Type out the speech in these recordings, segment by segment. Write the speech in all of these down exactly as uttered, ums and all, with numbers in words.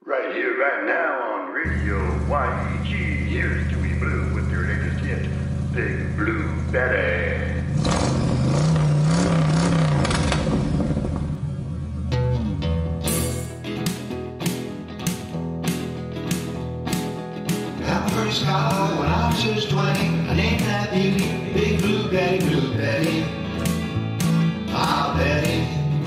Right here, right now on Radio Y E G, here's Dewey Blue with their latest hit, Big Blue Betty. Got my first car when I was just twenty. I named that beauty Big Blue Betty, Blue Betty. Ah, Betty.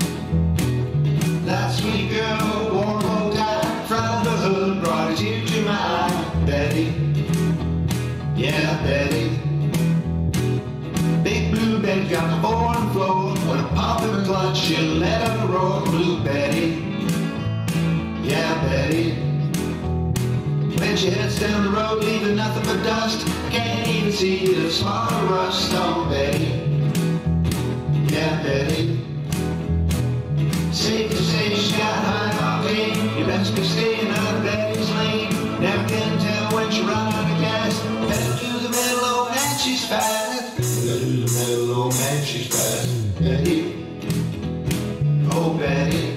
That sweet girl, warm hold tight, front of the hood, brought a tear to my eye. Betty, yeah, Betty. Big Blue Betty got the four on the floor. When I pop in the clutch, she'll let out a roar. Blue Betty, yeah, Betty. When she heads down the road, leaving nothing but dust, I can't even see the small rust. Oh, Betty, yeah, Betty. Safe to say she's got high octane. You best be staying out of Betty's lane. Never can tell when she run out of gas. Pedal to the metal, oh man, she's fast. Pedal to the metal, oh man, she's fast. Betty, oh Betty.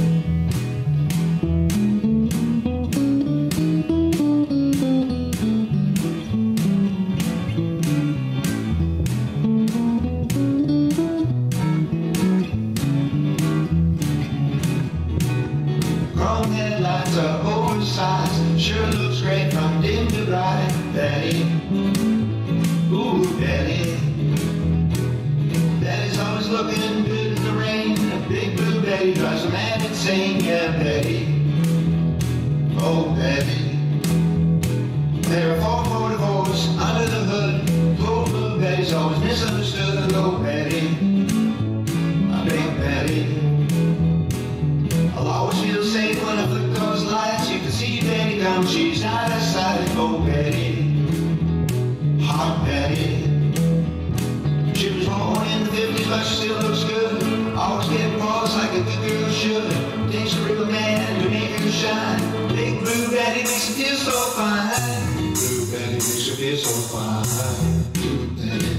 Chrome headlights are oversized, sure looks great from dim to bright. Betty, ooh Betty. Betty's always looking good in the rain. Big Blue Betty drives a man insane. Yeah, Betty, oh Betty. There are four forty-fours under the hood. Poor Blue Betty's always misunderstood. Oh Betty, my big Betty. I'll always feel safe when I flick those lights. You can see Betty come, she's out of sight. Oh Betty, hot Betty. She was born in the fifties, but she still looks good. Always getting balls like a good girl should. Takes a real man to make her shine. Big Blue Betty makes her feel so fine. Blue Betty makes her feel so fine. Blue Betty.